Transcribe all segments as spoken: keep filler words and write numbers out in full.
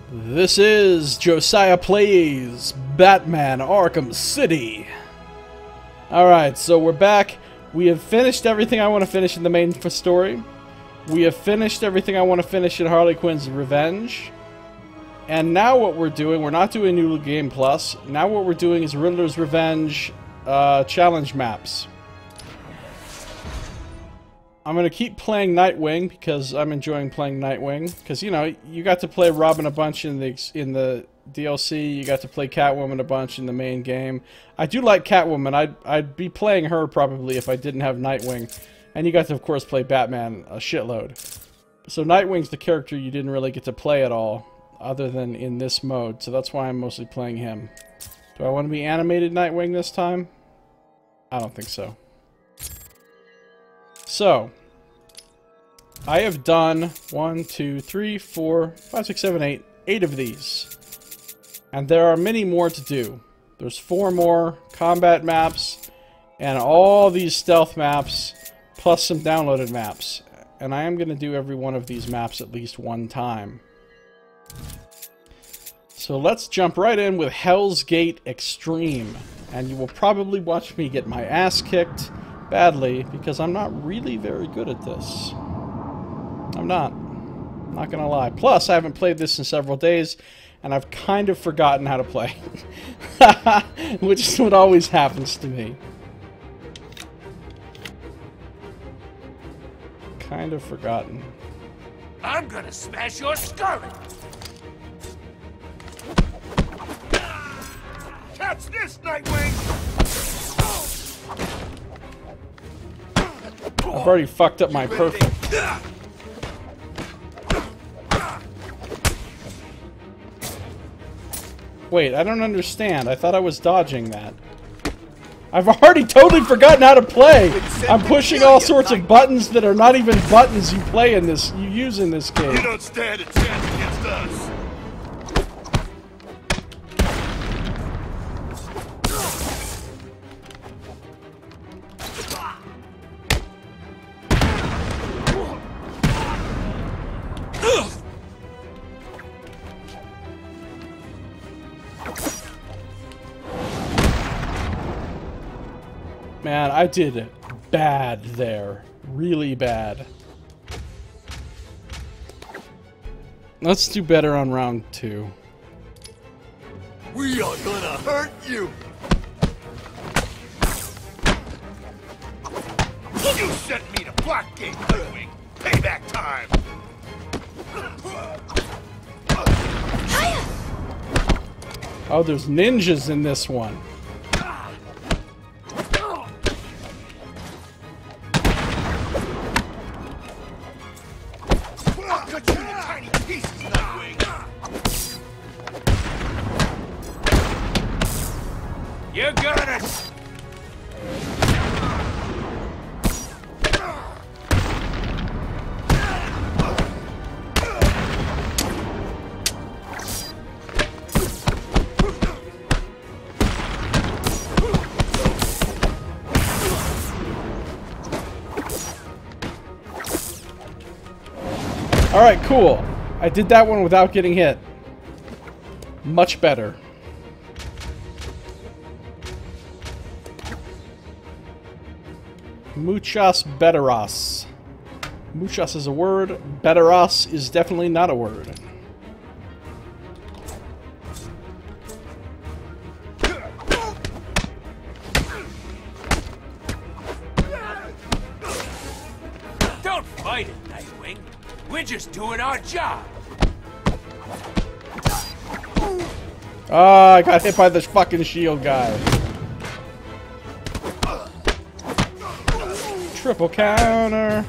This is Josiah Plays Batman Arkham City. Alright, so we're back. We have finished everything I want to finish in the main story. We have finished everything I want to finish in Harley Quinn's Revenge. And now what we're doing, we're not doing New Game Plus. Now what we're doing is Riddler's Revenge uh, challenge maps. I'm going to keep playing Nightwing because I'm enjoying playing Nightwing. Because, you know, you got to play Robin a bunch in the in the D L C. You got to play Catwoman a bunch in the main game. I do like Catwoman. I'd, I'd be playing her probably if I didn't have Nightwing. And you got to, of course, play Batman a shitload. So Nightwing's the character you didn't really get to play at all, other than in this mode. So that's why I'm mostly playing him. Do I want to be animated Nightwing this time? I don't think so. So, I have done one, two, three, four, five, six, seven, eight, eight of these. And there are many more to do. There's four more combat maps, and all these stealth maps, plus some downloaded maps. And I am going to do every one of these maps at least one time. So let's jump right in with Hell's Gate Extreme. And you will probably watch me get my ass kicked badly, because I'm not really very good at this. I'm not. I'm not gonna lie. Plus, I haven't played this in several days, and I've kind of forgotten how to play. Which is what always happens to me. Kind of forgotten. I'm gonna smash your skull! Catch this, Nightwing! I've already fucked up my perfect. Wait, I don't understand. I thought I was dodging that. I've already totally forgotten how to play! I'm pushing all sorts of buttons that are not even buttons you play in this, you use in this game. You don't stand a chance against us! Man, I did bad there. Really bad. Let's do better on round two. We are gonna hurt you! You sent me to Blackgate, Nightwing! Payback time! Oh, there's ninjas in this one. You got it! Alright, cool. I did that one without getting hit. Much better. Muchas betteras. Muchas is a word. Betteras is definitely not a word. Don't fight it, Nightwing. We're just doing our job. Ah, I got hit by this fucking shield guy. Triple counter.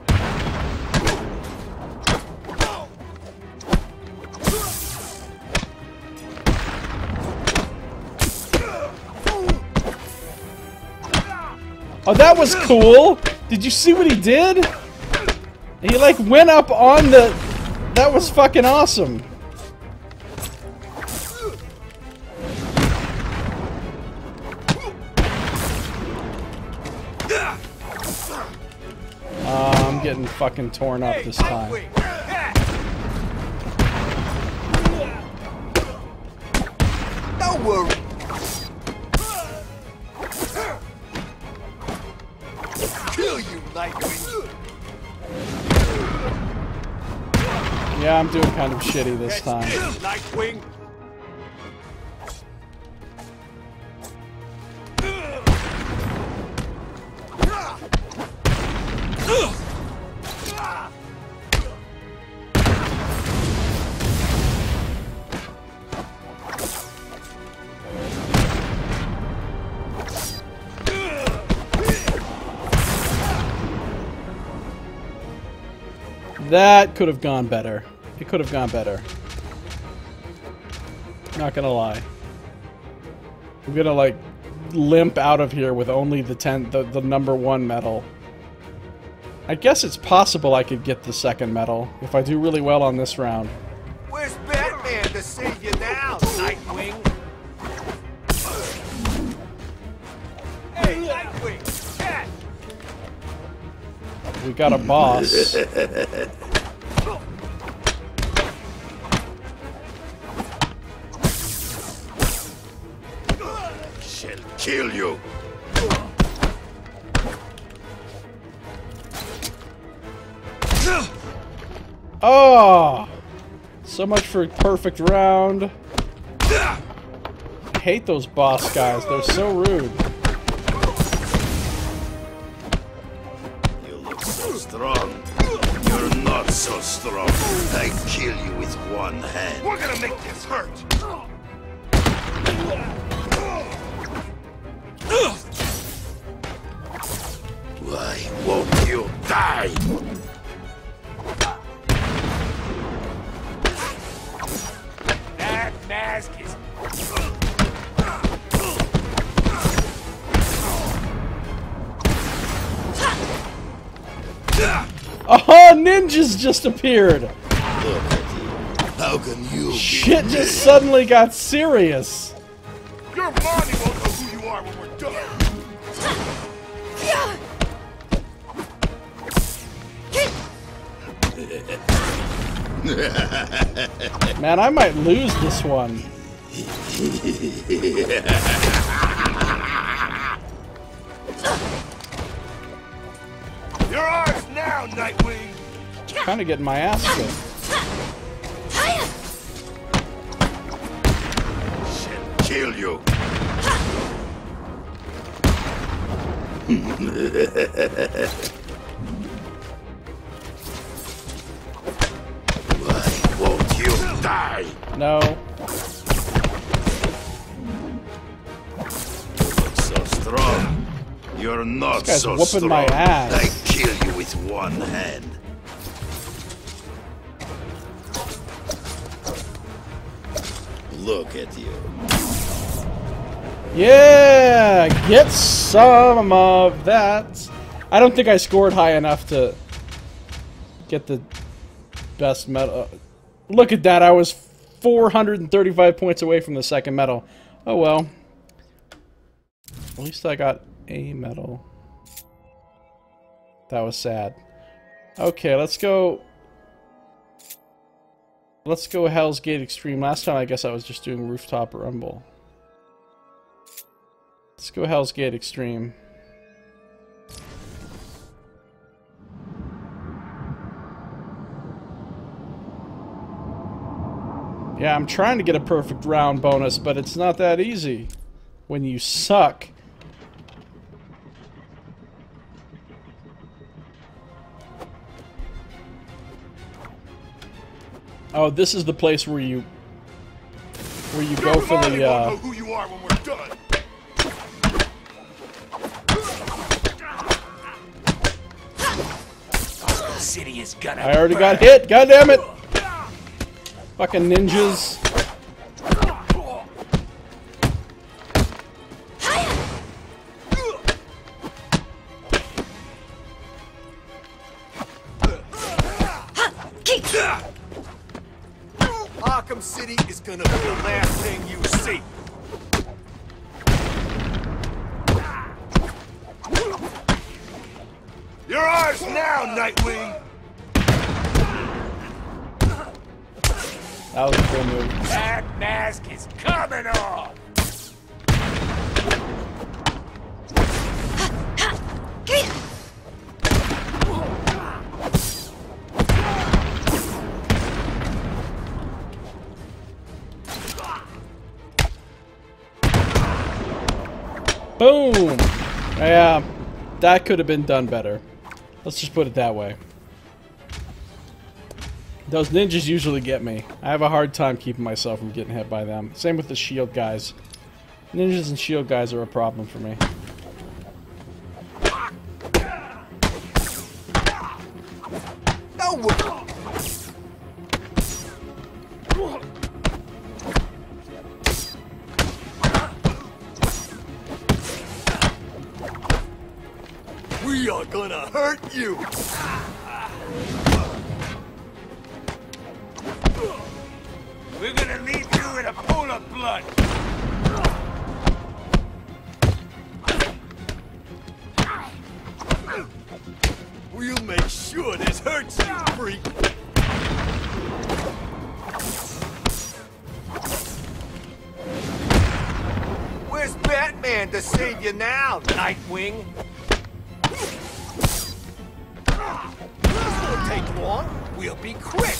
Oh, that was cool. Did you see what he did? He like went up on the... That was fucking awesome. Uh, I'm getting fucking torn up this time. Don't worry. Kill you, Nightwing. Yeah, I'm doing kind of shitty this time. Nightwing. That could have gone better. It could have gone better. Not gonna lie. I'm gonna like limp out of here with only the ten, the, the number one medal. I guess it's possible I could get the second medal if I do really well on this round. Where's Batman to save you now, Nightwing? Hey, Nightwing! Cat! We got a boss. Shall kill you. Oh! So much for a perfect round. I hate those boss guys. They're so rude. You look so strong. You're not so strong. I kill you with one hand. We're gonna make this hurt. Why won't you die? That mask is... Oh, ninjas just appeared! Look at you. How can you Shit just suddenly got serious. Your mommy won't know who you are when we're done. Man, I might lose this one. You're ours now, Nightwing. Kind of getting my ass kicked. Shall kill you. Why won't you die? No. So strong. You're not This guy's so whooping strong. my ass. I kill you with one hand. Look at you. Yeah! Get some of that. I don't think I scored high enough to get the best medal. Look at that. I was four hundred thirty-five points away from the second medal. Oh well. At least I got a medal. That was sad. Okay, let's go. Let's go Hell's Gate Extreme. Last time I guess I was just doing Rooftop Rumble. Let's go Hell's Gate Extreme. Yeah, I'm trying to get a perfect round bonus, but it's not that easy when you suck. Oh, this is the place where you where you go for the uh know who you are when we're done. Arkham City is gonna I already burn. got hit. God damn it. Fucking ninjas. Arkham City is gonna be the last thing you see. You're ours now, Nightwing. That was a cool move. That mask is coming off. Boom! Yeah, that could have been done better. Let's just put it that way. Those ninjas usually get me. I have a hard time keeping myself from getting hit by them. Same with the shield guys. Ninjas and shield guys are a problem for me. We are gonna hurt you! We're gonna leave you in a pool of blood! We'll make sure this hurts you, freak! Where's Batman to save you now, Nightwing? This won't take long. We'll be quick.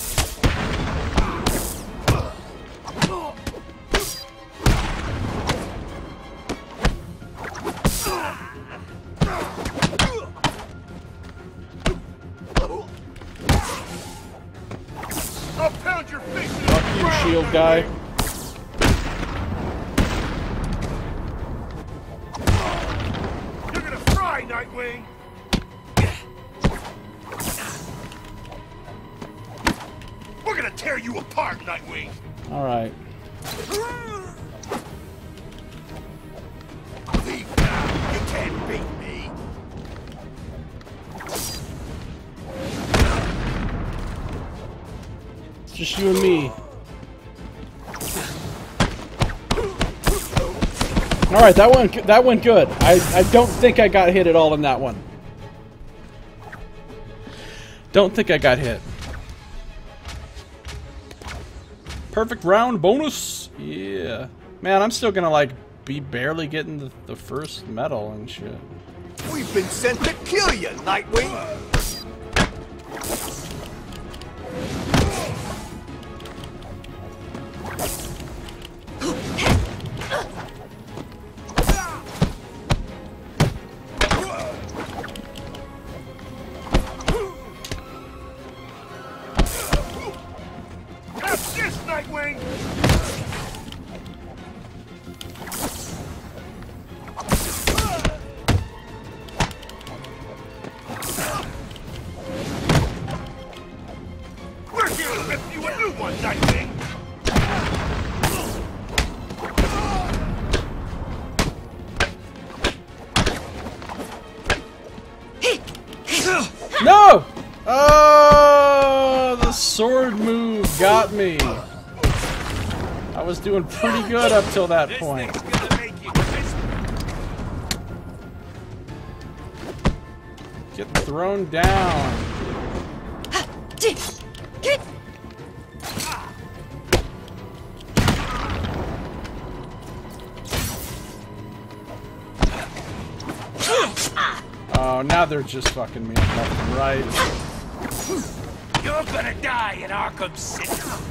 I'll pound your face in Fuck you, shield guy. You're gonna fry, Nightwing! We're gonna tear you apart, Nightwing! Alright. Leave now! You can't beat me! It's just you and me. Alright, that one that went good. I, I don't think I got hit at all in that one. Don't think I got hit. Perfect round bonus. Yeah. Man, I'm still gonna like be barely getting the, the first medal and shit. We've been sent to kill you, Nightwing. That's this, Nightwing! We're here to rip you a new one, Nightwing! No! Oh, the sword move got me. I was doing pretty good up till that This point. thing's gonna make you crispy. Get thrown down. Oh, now they're just fucking me up left and right. You're gonna die in Arkham City.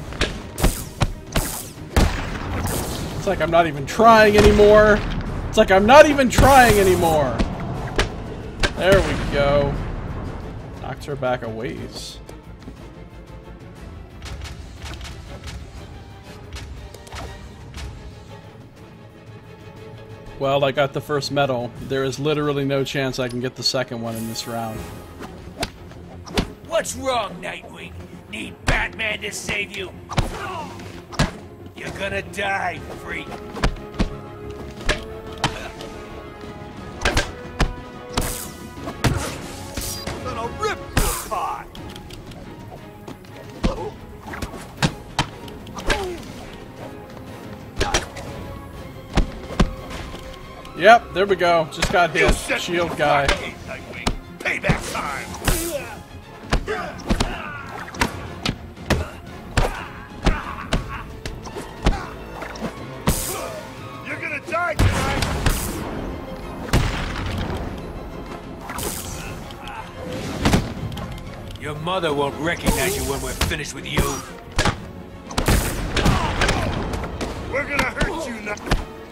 It's like I'm not even trying anymore. It's like I'm not even trying anymore. There we go. Knocks her back a ways. Well, I got the first medal. There is literally no chance I can get the second one in this round. What's wrong, Nightwing? Need Batman to save you? You're gonna die, freak. Gonna rip you apart. Yep, there we go. Just got hit. You set Shield me guy. apart, Nightwing. Payback time. You're gonna die tonight. mother won't recognize you when we're finished with you. We're gonna hurt you now.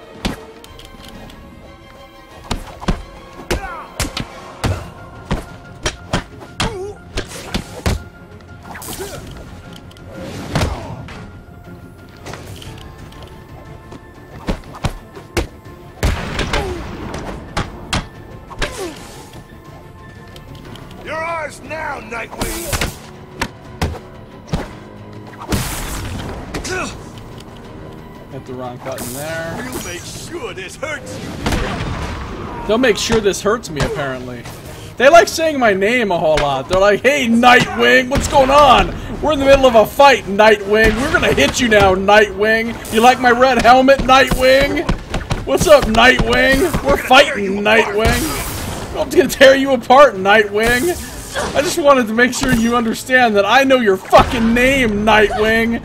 You're ours now, Nightwing! Hit the wrong button there. We'll make sure this hurts you! They'll make sure this hurts me, apparently. They like saying my name a whole lot. They're like, hey, Nightwing, what's going on? We're in the middle of a fight, Nightwing. We're gonna hit you now, Nightwing. You like my red helmet, Nightwing? What's up, Nightwing? We're fighting, Nightwing. I'm gonna tear you apart, Nightwing. I just wanted to make sure you understand that I know your fucking name, Nightwing.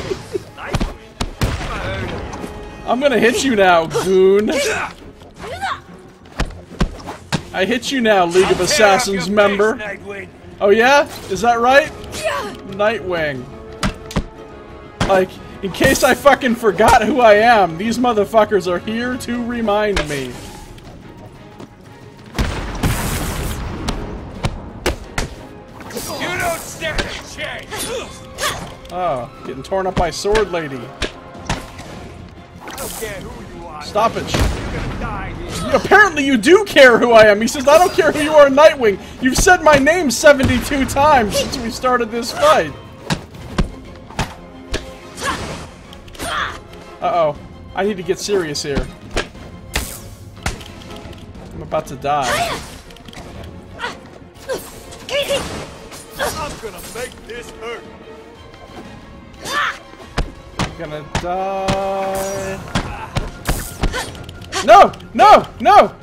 I'm gonna hit you now, goon. I hit you now, League of Assassins member. Oh yeah? Is that right? Nightwing. Like, in case I fucking forgot who I am, these motherfuckers are here to remind me. You don't stand a chance. Oh, getting torn up by Sword Lady. I don't care who you are. Stop it. You're gonna die here. Apparently you do care who I am. He says, I don't care who you are, Nightwing. You've said my name seventy-two times since we started this fight. Uh-oh. I need to get serious here. I'm about to die. I'm gonna make this hurt! I'm gonna die. No! No! No!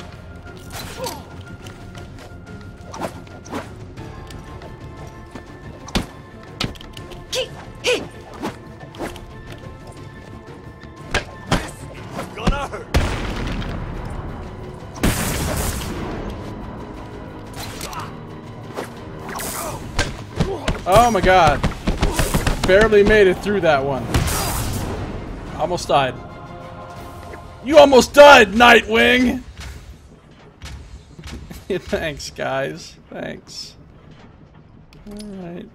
Gonna hurt! Oh my god. Barely made it through that one. Almost died. You almost died, Nightwing! Thanks, guys. Thanks. Alright.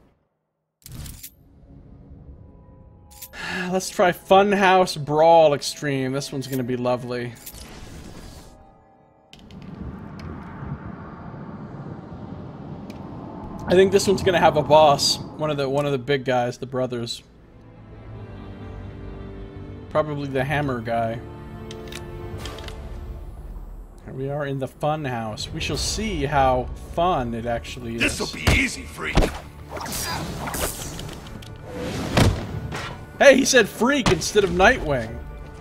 Let's try Funhouse Brawl Extreme. This one's gonna be lovely. I think this one's gonna have a boss. One of the one of the big guys, the brothers. Probably the hammer guy. Here we are in the fun house. We shall see how fun it actually is. This'll be easy, freak! Hey, he said freak instead of Nightwing.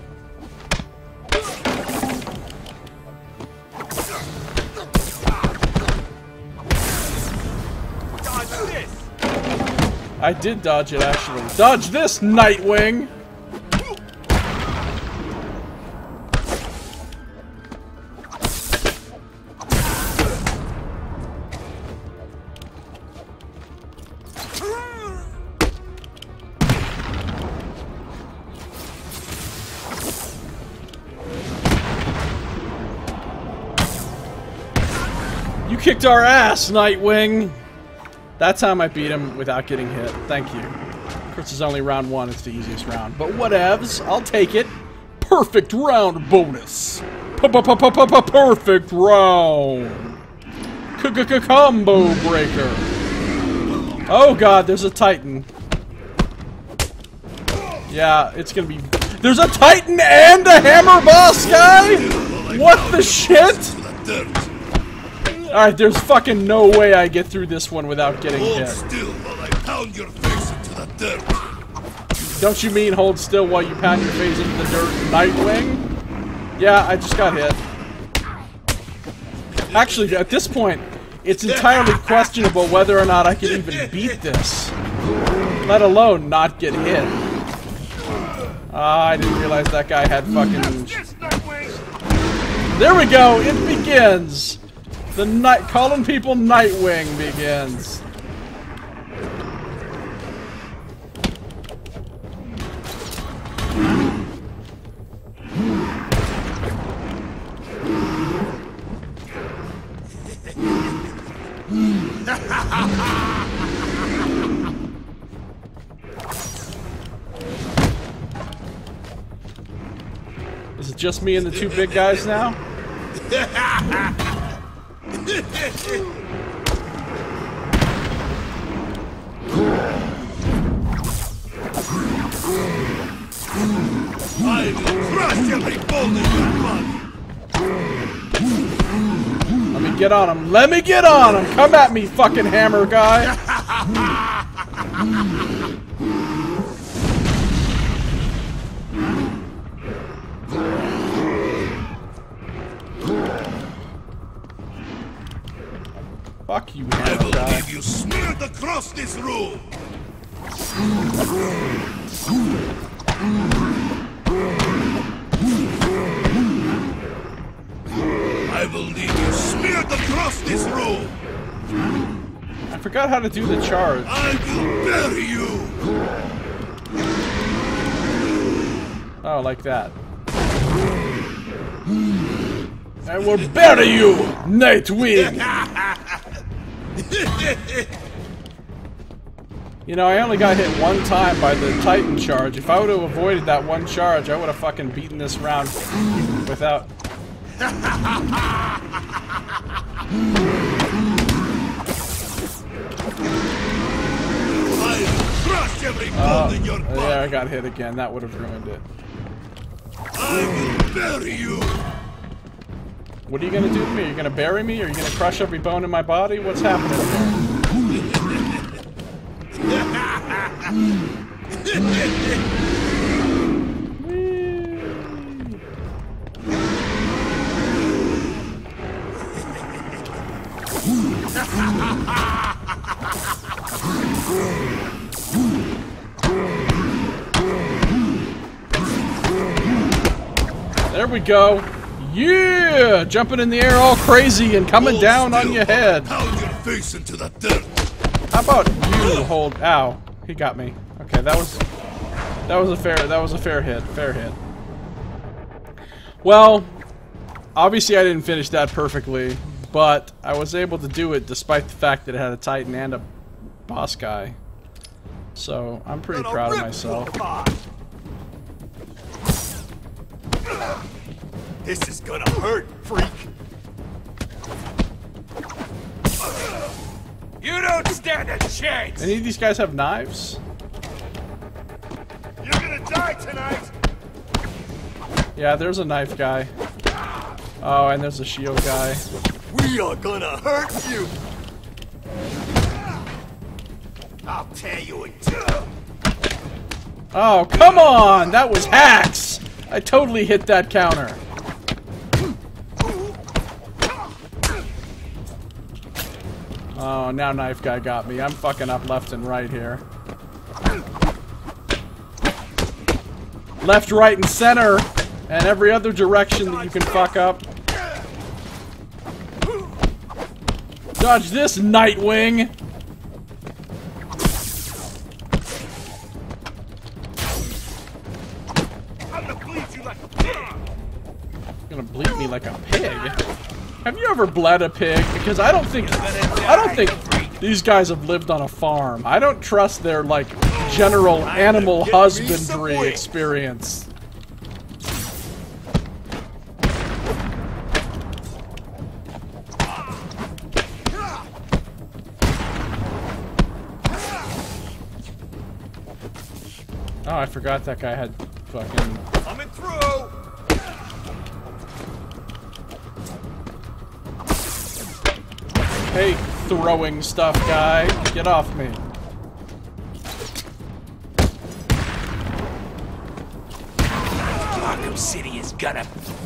Dodge this! I did dodge it, actually. Dodge this, Nightwing! You kicked our ass, Nightwing! That time I beat him without getting hit. Thank you. Of course, it's only round one. It's the easiest round. But whatevs. I'll take it. Perfect round bonus. P-p-p-p-p-perfect round. C-c-c-combo breaker. Oh god, there's a Titan. Yeah, it's gonna be... There's a Titan and a hammer boss guy?! What the shit?! Alright, there's fucking no way I get through this one without getting Hold hit. still while I pound your face into the dirt. Don't you mean hold still while you pound your face into the dirt, Nightwing? Yeah, I just got hit. Actually, at this point, it's entirely questionable whether or not I can even beat this. Let alone not get hit. Ah, I didn't realize that guy had fucking... There we go! It begins! The night calling people Nightwing begins. just me and the two big guys now? I will crush every bone in your body. Let me get on him. Let me get on him. Come at me, fucking hammer guy. Fuck you, I hammer will guy. leave you smeared across this room. I will leave you smeared across this room. I forgot how to do the charge. I will bury you. Oh, like that. I will bury you, Nightwing! You know, I only got hit one time by the Titan charge. If I would have avoided that one charge, I would have fucking beaten this round without... I will crush every bone Oh, in your body. yeah, I got hit again. That would have ruined it. I will bury you. What are you gonna do to me? Are you gonna bury me? Are you gonna crush every bone in my body? What's happening There we go. Yeah! Jumping in the air all crazy and coming Hold down on still. your head. Pound your face into the dirt. How about you hold... Ow. He got me. Okay, that was... That was a fair... That was a fair hit. Fair hit. Well, obviously I didn't finish that perfectly, but I was able to do it despite the fact that it had a Titan and a boss guy. So, I'm pretty proud of myself. This is gonna hurt, freak. You don't stand a chance. Any of these guys have knives? You're gonna die tonight. Yeah, there's a knife guy. Oh, and there's a shield guy. We are gonna hurt you. I'll tear you in two. Oh, come on! That was hacks! I totally hit that counter. Oh, now knife guy got me. I'm fucking up left and right here. Left, right, and center, and every other direction that you can fuck up. Dodge this, Nightwing! I'm gonna bleed you like a pig. Gonna bleed me like a pig. Have you ever bled a pig? Because I don't think I don't think these guys have lived on a farm. I don't trust their like general animal husbandry experience. Oh, I forgot that guy had fucking... Coming through. Hey, throwing stuff guy, get off me. Arkham City is gonna...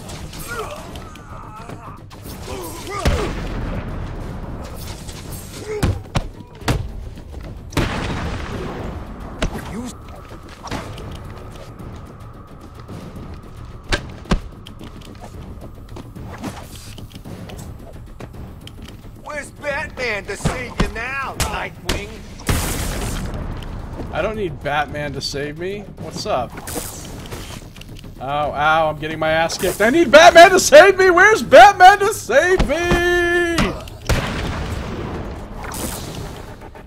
Where's Batman to save you now, Nightwing? I don't need Batman to save me. What's up? Ow, ow, I'm getting my ass kicked. I need Batman to save me! Where's Batman to save me?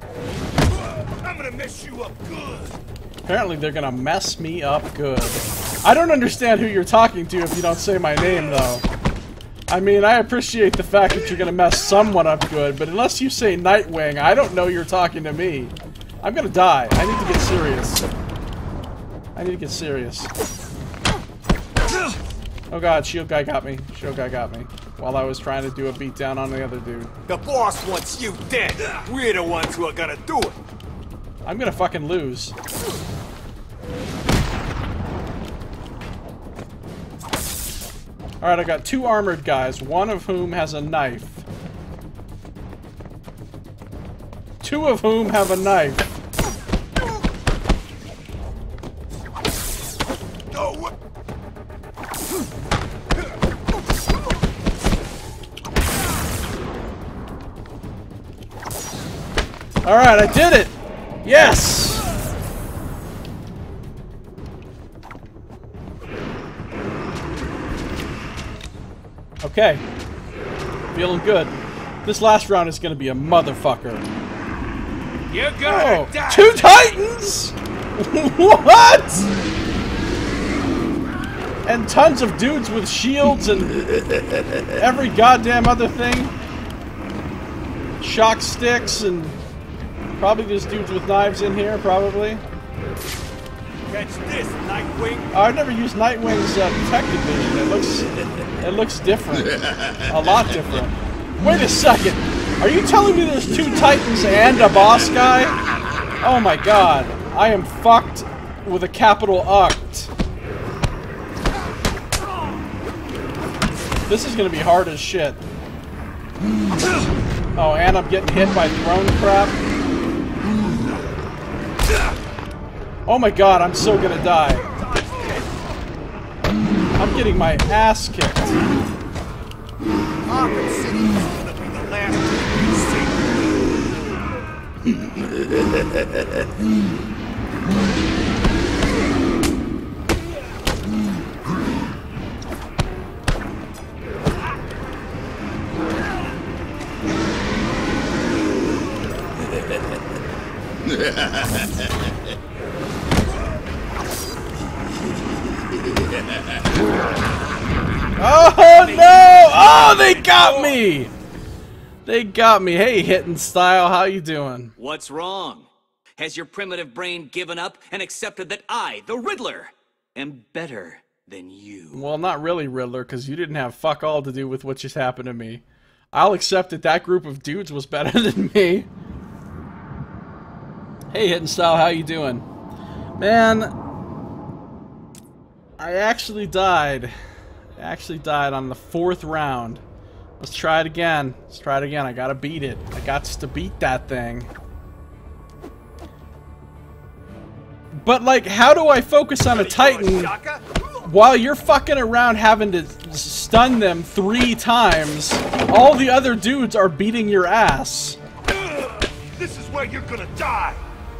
I'm gonna mess you up good. Apparently they're gonna mess me up good. I don't understand who you're talking to if you don't say my name, though. I mean, I appreciate the fact that you're gonna mess someone up good, but unless you say Nightwing, I don't know you're talking to me. I'm gonna die. I need to get serious. I need to get serious. Oh god, shield guy got me. Shield guy got me. While I was trying to do a beatdown on the other dude. The boss wants you dead. We're the ones who are gonna do it. I'm gonna fucking lose. Alright, I got two armored guys, one of whom has a knife. Two of whom have a knife. Alright, I did it! Yes! Okay. Feeling good. This last round is gonna be a motherfucker. You're gonna Oh, die. two titans? What? And tons of dudes with shields and every goddamn other thing. Shock sticks and probably there's dudes with knives in here, probably. Catch this, Nightwing. Oh, I've never used Nightwing's uh, detective vision. It looks, it looks different, a lot different. Wait a second. Are you telling me there's two titans and a boss guy? Oh my god, I am fucked with a capital Uct. This is gonna be hard as shit. Oh, and I'm getting hit by throne crap. Oh my god, I'm so gonna die. I'm getting my ass kicked. Arkham City is gonna be the last thing you see. Oh no! Oh, they got me! They got me. Hey, Hitting Style, how you doing? What's wrong? Has your primitive brain given up and accepted that I, the Riddler, am better than you? Well, not really, Riddler, because you didn't have fuck all to do with what just happened to me. I'll accept that that group of dudes was better than me. Hey, Hitting Style, how you doing? Man, I actually died. I actually died on the fourth round. Let's try it again. Let's try it again. I gotta beat it. I got to beat that thing. But, like, how do I focus on a Titan while you're fucking around having to stun them three times? All the other dudes are beating your ass. This is where you're gonna die!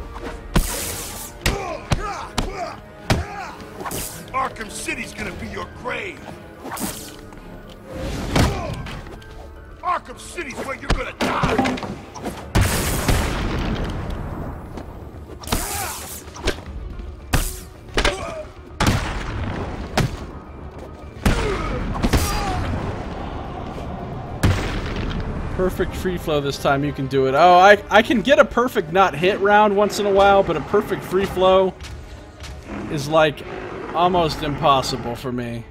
Arkham City's gonna be your grave! Arkham City's where you're gonna die! Perfect free flow this time, you can do it. Oh, I, I can get a perfect not hit round once in a while, but a perfect free flow is like almost impossible for me.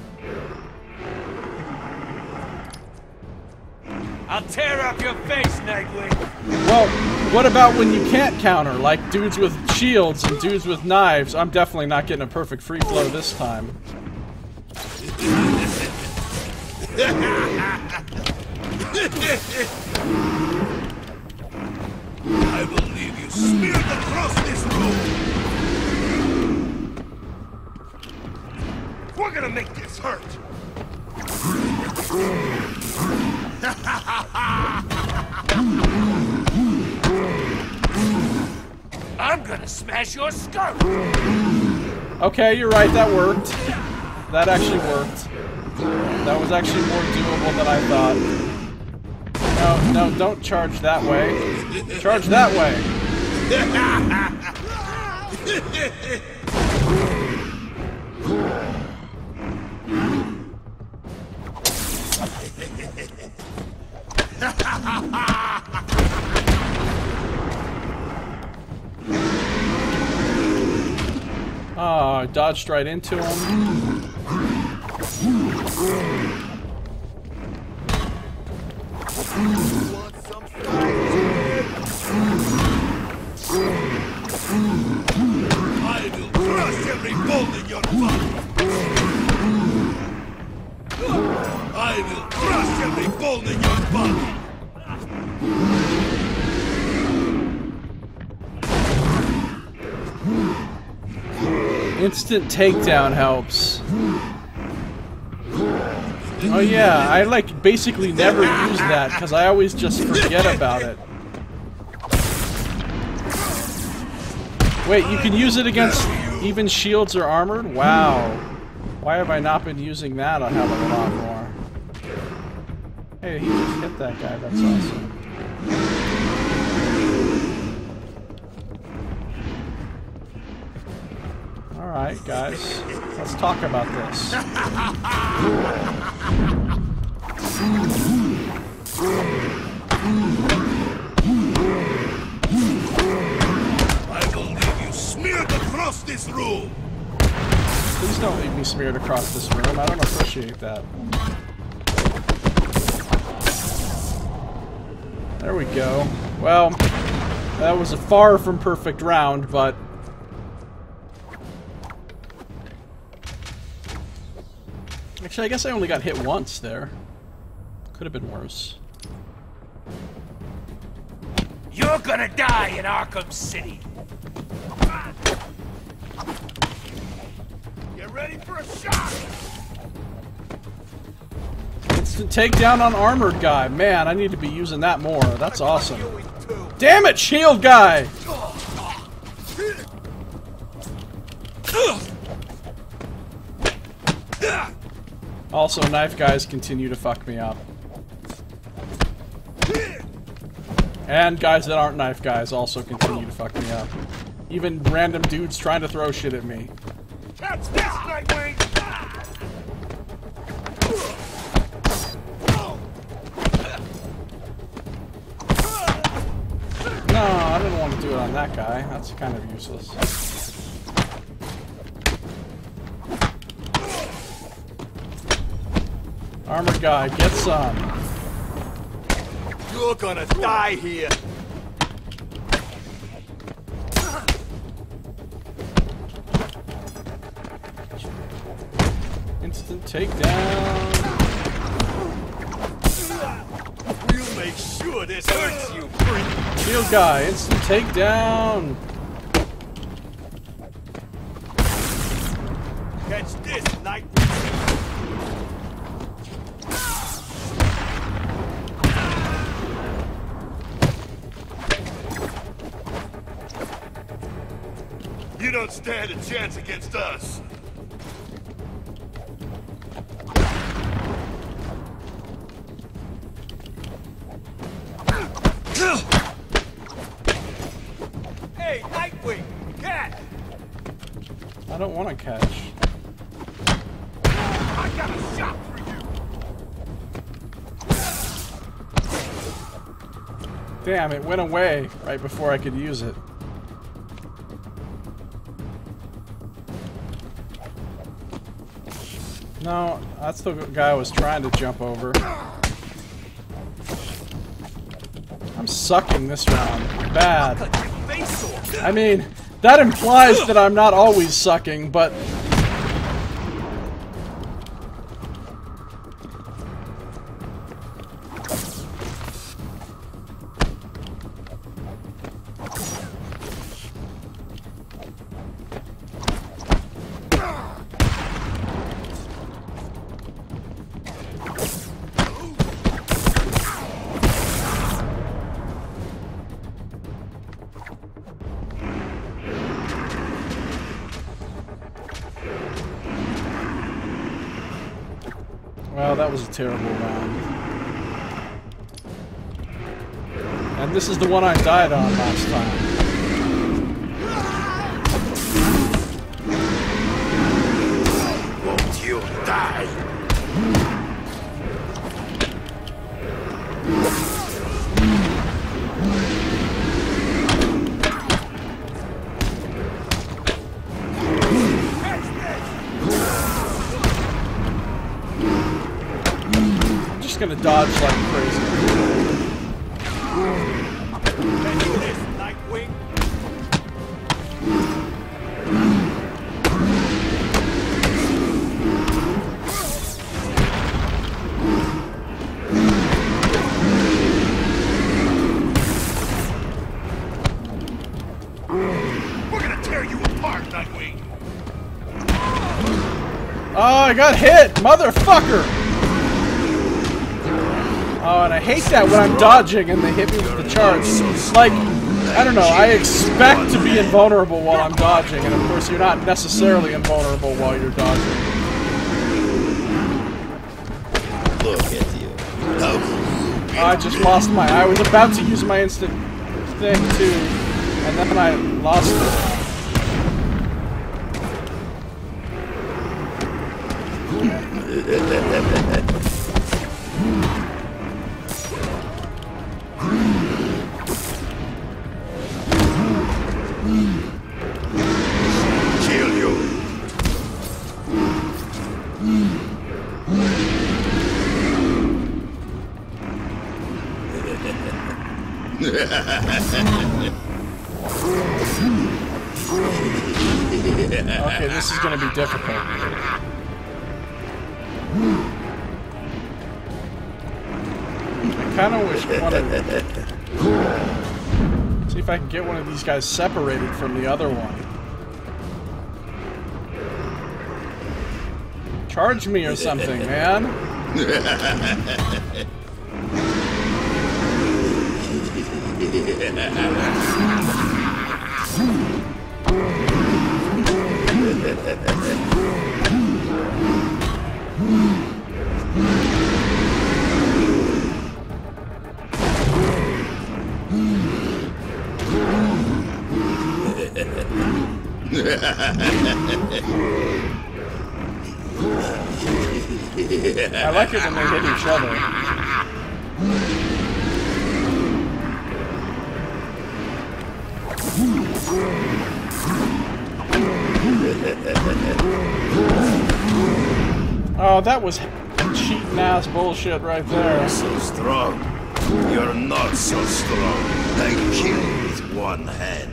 I'll tear up your face, Nightwing. Well, what about when you can't counter, like dudes with shields and dudes with knives? I'm definitely not getting a perfect free flow this time. I will leave you smeared across this room! We're gonna make this hurt! I'm gonna smash your skull. Okay, you're right, that worked. That actually worked. That was actually more doable than I thought. No, no, don't charge that way. Charge that way. Oh, I dodged right into him. I will crush every bone in your body. I will crush every bone in your body. Instant takedown helps. Oh yeah, I like basically never use that because I always just forget about it. Wait, you can use it against even shields or armored? Wow. Why have I not been using that a hell of a lot more? Hey, he just hit that guy, that's awesome. Alright, guys. Let's talk about this. I will leave you smeared across this room. Please don't leave me smeared across this room. I don't appreciate that. There we go. Well, that was a far from perfect round, but... Actually, I guess I only got hit once there. Could have been worse. You're gonna die in Arkham City. Get ready for a shot. Instant takedown on armored guy. Man, I need to be using that more. That's awesome. Damn it, shield guy! Also, knife guys continue to fuck me up. And guys that aren't knife guys also continue to fuck me up. Even random dudes trying to throw shit at me. Catch this, Nightwing! No, I didn't want to do it on that guy. That's kind of useless. Armored guy, get some. You're gonna die here. Instant takedown. We'll make sure this hurts you, freak. Shield guy, instant takedown. Catch this, Nightwing. You don't stand a chance against us. Hey, Nightwing! Cat! I don't want to catch. I got a shot for you! Damn, it went away right before I could use it. No, that's the guy I was trying to jump over. I'm sucking this round. Bad. I mean, that implies that I'm not always sucking, but... Well, that was a terrible round. And this is the one I died on last time. just gonna dodge like crazy. Let's do this, Nightwing. We're gonna tear you apart, Nightwing! Oh, I got hit! Motherfucker! Oh, and I hate that when I'm dodging and they hit me with the charge. Like, I don't know, I expect to be invulnerable while I'm dodging, and of course you're not necessarily invulnerable while you're dodging. Look at you. How can you Oh, I just lost my... I was about to use my instant thing, too, and then I lost it. kill you? Okay, this is gonna be difficult. I kinda wish one of... See if I can get one of these guys separated from the other one. Charge me or something, man. I like it when they hit each other. Oh, that was cheating ass bullshit right there. So strong. You're not so strong. I kill you with one hand.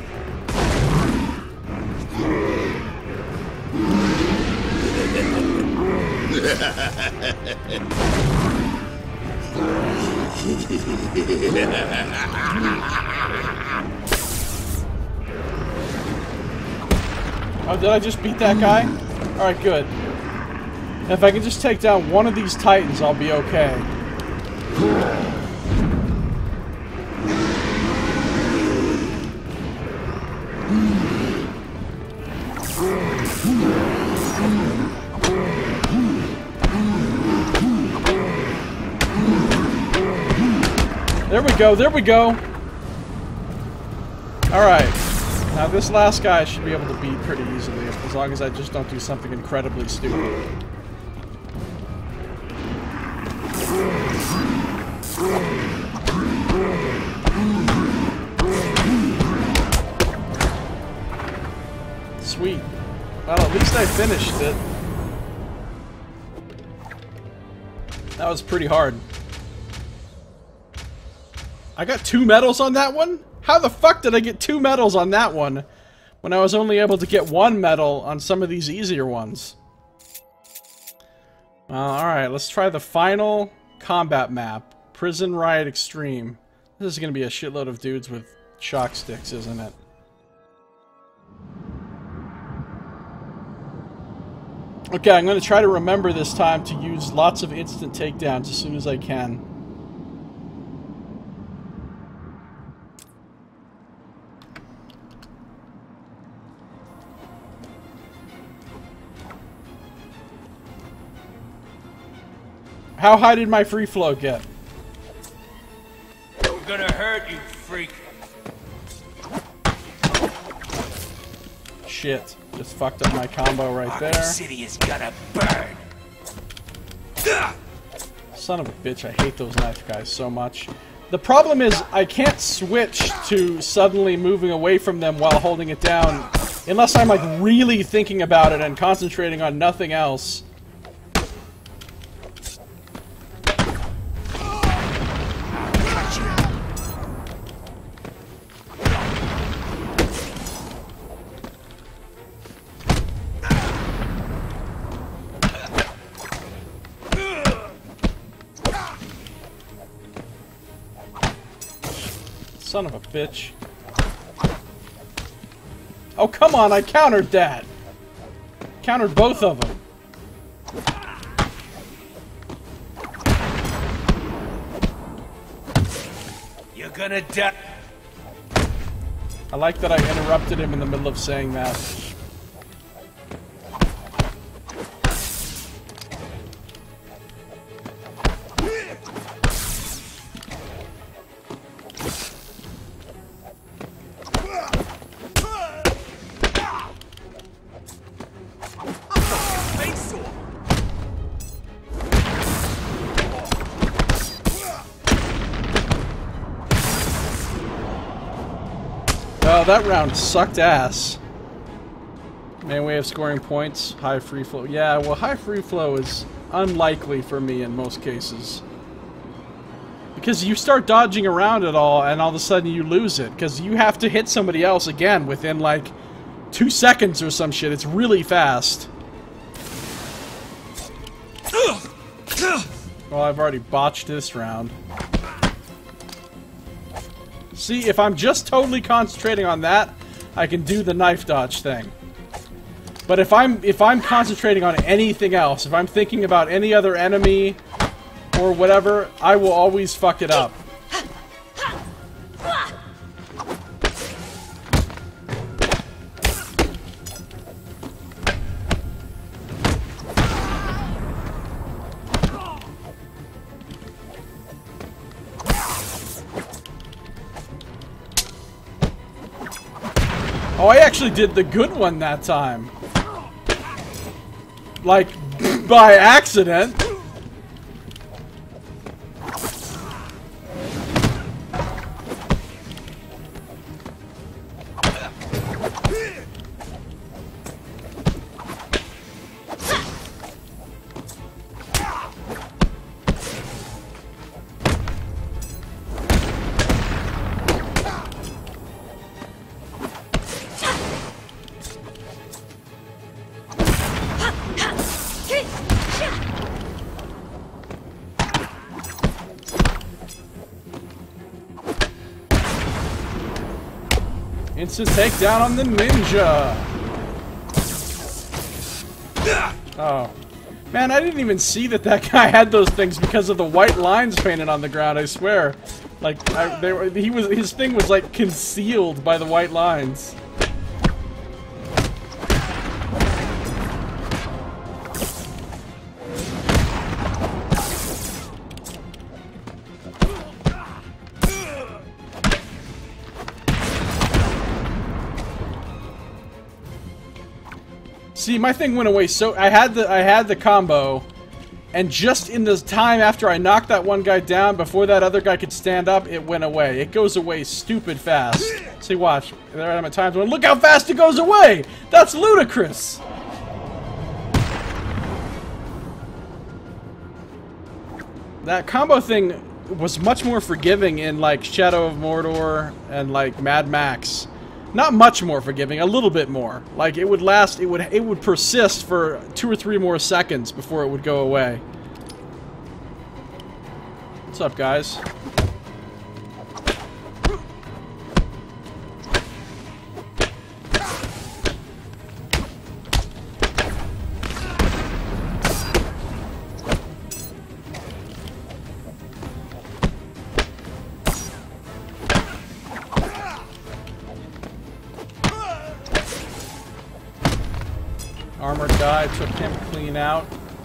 Oh, did I just beat that guy? Alright, good. If I can just take down one of these titans, I'll be okay. There we go, there we go! Alright. Now this last guy I should be able to beat pretty easily, as long as I just don't do something incredibly stupid. Sweet. Well, at least I finished it. That was pretty hard. I got two medals on that one? How the fuck did I get two medals on that one when I was only able to get one medal on some of these easier ones? Uh, Alright, let's try the final combat map. Prison Riot Extreme. This is going to be a shitload of dudes with shock sticks, isn't it? Okay, I'm going to try to remember this time to use lots of instant takedowns as soon as I can. How high did my free flow get? We're gonna hurt you, freak. Shit. Just fucked up my combo right there. Arkham City is gonna burn. Son of a bitch, I hate those knife guys so much. The problem is, I can't switch to suddenly moving away from them while holding it down unless I'm like really thinking about it and concentrating on nothing else. Son of a bitch. Oh, come on, I countered that! Countered both of them. You're gonna die. I like that I interrupted him in the middle of saying that. Oh, that round sucked ass. Main way of scoring points, high free flow. Yeah, well, high free flow is unlikely for me in most cases. Because you start dodging around it all, and all of a sudden you lose it. Because you have to hit somebody else again within, like, two seconds or some shit. It's really fast. Well, I've already botched this round. See, if I'm just totally concentrating on that, I can do the knife dodge thing. But if I'm if I'm concentrating on anything else, if I'm thinking about any other enemy or whatever, I will always fuck it up. Oh, I actually did the good one that time. Like, by accident. Instant takedown on the ninja! Oh. Man, I didn't even see that that guy had those things because of the white lines painted on the ground, I swear. Like, I, they were, he was, his thing was, like, concealed by the white lines. See, my thing went away so I had the I had the combo, and just in the time after I knocked that one guy down, before that other guy could stand up, it went away. It goes away stupid fast. See, watch. There are times when look how fast it goes away. That's ludicrous. That combo thing was much more forgiving in like Shadow of Mordor and like Mad Max. Not much more forgiving, a little bit more. Like it would last, it would it would persist for two or three more seconds before it would go away. What's up, guys? Armored guy, took him clean out.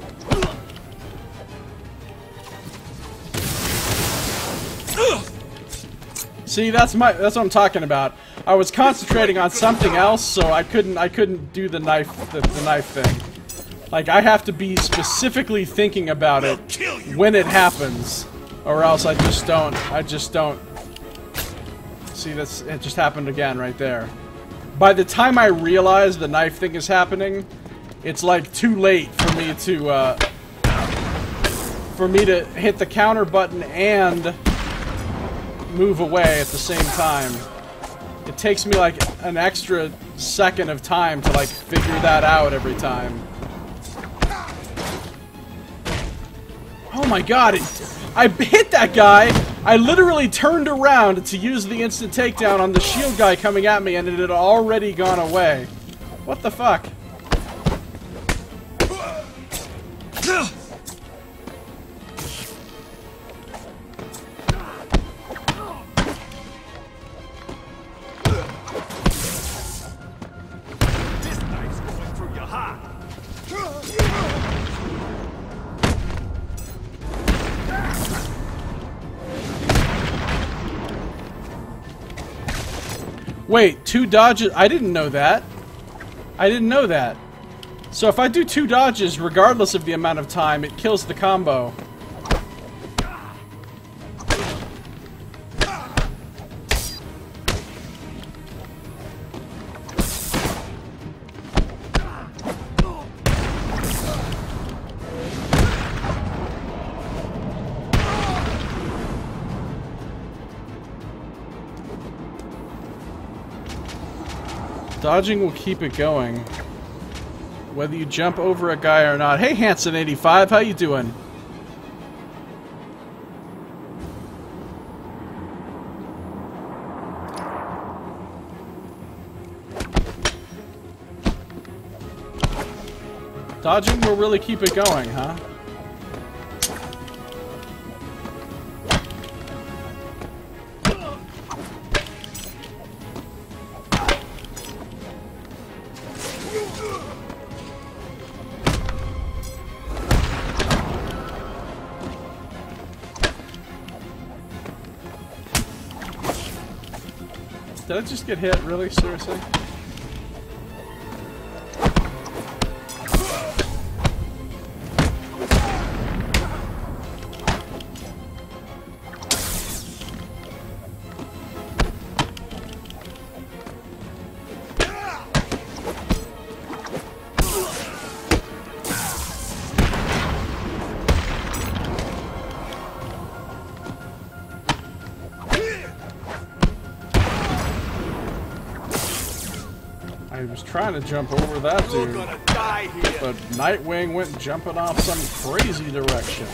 See, that's my that's what I'm talking about. I was concentrating on something else, so I couldn't I couldn't do the knife the, the knife thing. Like I have to be specifically thinking about it when it happens, or else I just don't I just don't. See, that's it just happened again right there. By the time I realize the knife thing is happening, it's like too late for me to uh, for me to hit the counter button and move away at the same time. It takes me like an extra second of time to like figure that out every time. Oh my god, it, I hit that guy I literally turned around to use the instant takedown on the shield guy coming at me, and it had already gone away. What the fuck? This knife's going through your heart. Wait, two dodges? I didn't know that. I didn't know that. So if I do two dodges, regardless of the amount of time, it kills the combo. Dodging will keep it going, whether you jump over a guy or not. Hey, Hanson eighty-five, how you doing? Dodging will really keep it going, huh? Did I just get hit? Really? Seriously? I was trying to jump over that dude, but Nightwing went jumping off some crazy direction.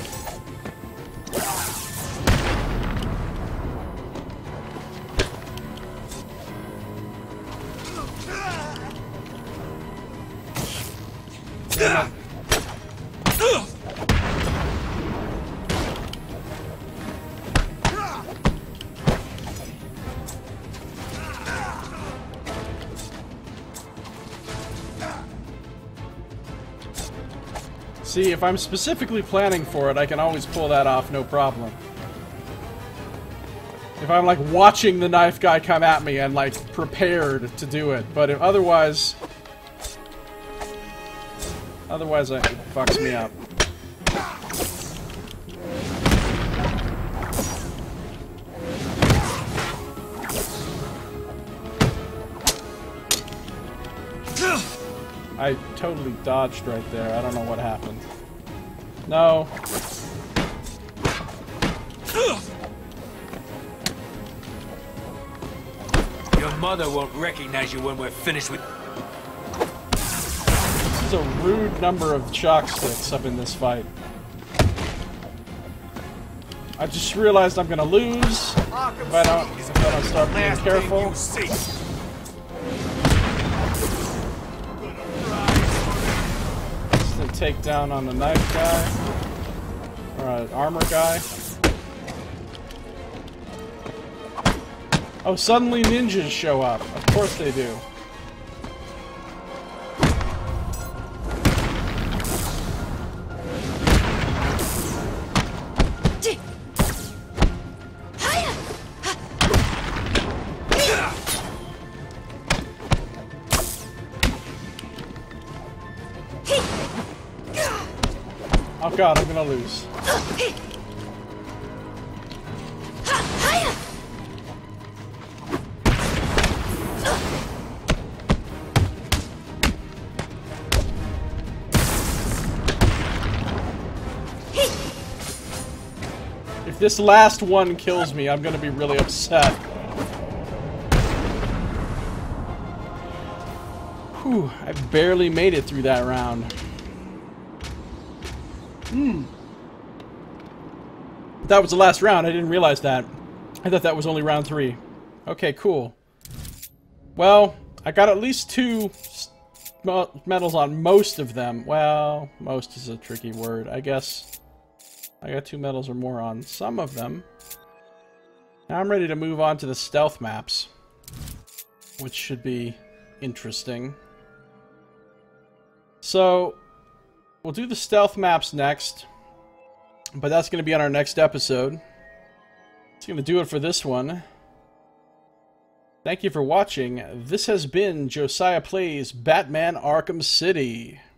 Damn it. See, if I'm specifically planning for it, I can always pull that off, no problem. If I'm, like, watching the knife guy come at me and, like, prepared to do it. But if otherwise... Otherwise, it fucks me up. I totally dodged right there. I don't know what happened. No. Your mother won't recognize you when we're finished with... This is a rude number of shock sticks up in this fight. I just realized I'm gonna lose if I don't, if I don't start being careful. Take down on the knife guy, or an armor guy. Oh, suddenly ninjas show up. Of course they do. Oh god, I'm gonna lose. If this last one kills me, I'm gonna be really upset. Whew, I barely made it through that round. Hmm. That was the last round. I didn't realize that. I thought that was only round three. Okay, cool. Well, I got at least two medals on most of them. Well, most is a tricky word. I guess I got two medals or more on some of them. Now I'm ready to move on to the stealth maps, which should be interesting. So, we'll do the stealth maps next, but that's going to be on our next episode. It's going to do it for this one. Thank you for watching. This has been Josiah Plays Batman Arkham City.